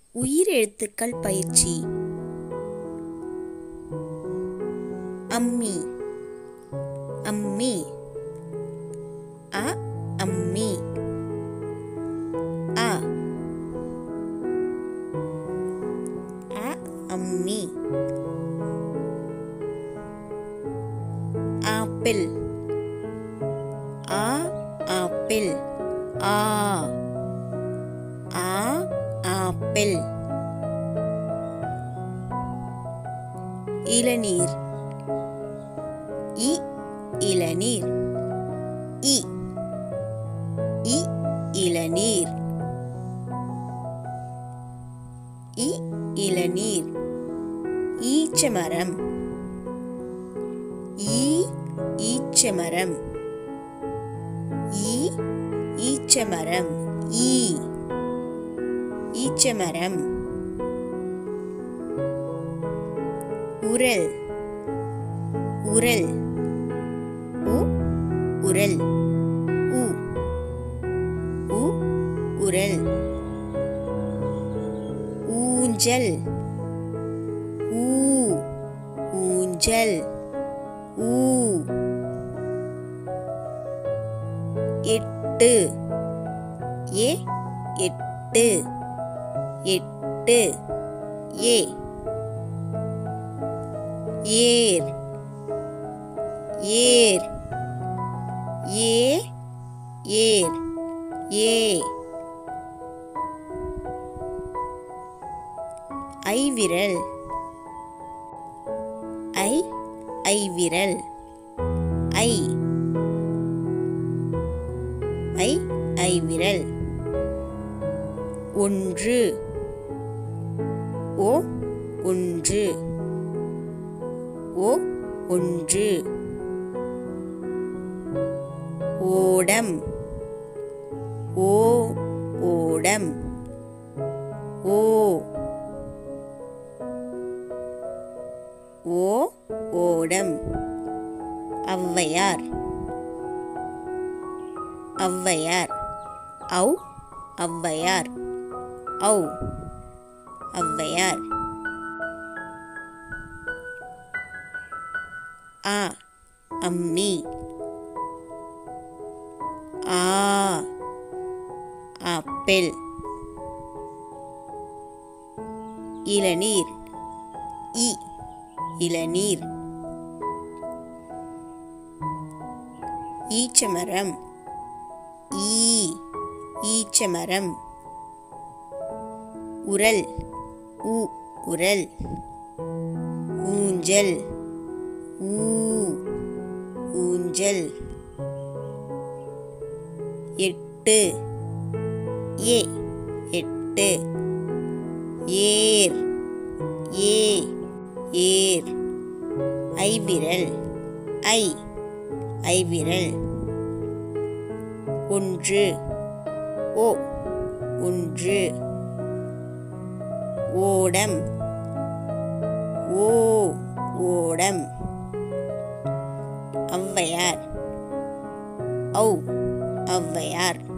உயிரெழுத்துக்கள் பயிற்சி. அம்மி, அம்மி. அ, அம்மி. அ, அ, அம்மி. ஆப்பிள், ஆ, ஆப்பிள். ஆ, ஆ, ஆப்பிள். இளநீர், இ, இளநீர். இ, இ, இளநீர். இ, இளநீர். ஈச்சமரம், ஈ, ஈச்சமரம். ஈ, ஈச்சமரம். ஈ, ஈச்சமரம். உரல், உரல். உ, உரல். உ, உ, உரல். ஊஞ்சல், ஊ, ஊஞ்சல். ஊ. எட்டு, எ, எட்டு. எட்டு. ஏ, ஏர், ஏர். ஏ, ஏர். ஏ. ஐவிரல், ஐ, ஐவிரல். ஐ, ஐ, ஐவிரல். ஒன்று, ஓ, ஒன்று. ஓ, ஒன்று. ஓடம், ஓ, ஓடம். ஓ, ஓ, ஓடம். ஔவையார், ஔவையார். ஔ, ஔவையார். ஔ, ஔவையார். ஆ, அம்மி. ஆ, ஆப்பிள். இளநீர், இ, இளநீர். ஈச்சமரம், ஈ, ஈச்சமரம். உரல், உ, உரல். ஊஞ்சல், ஊ, ஊஞ்சல். எட்டு, ஏ, எட்டு. ஏர், ஏ, ஏர். ஐவிரல், ஐ, ஐவிரல். ஒன்று, ஓ, ஒன்று. ஓடம், ஓ, ஓடம். ஔவையார், ஔ, ஔவையார்.